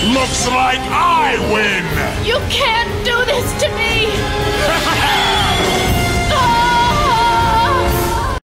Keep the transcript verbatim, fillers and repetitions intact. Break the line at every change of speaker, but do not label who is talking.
Looks like I win!
You can't do this to me!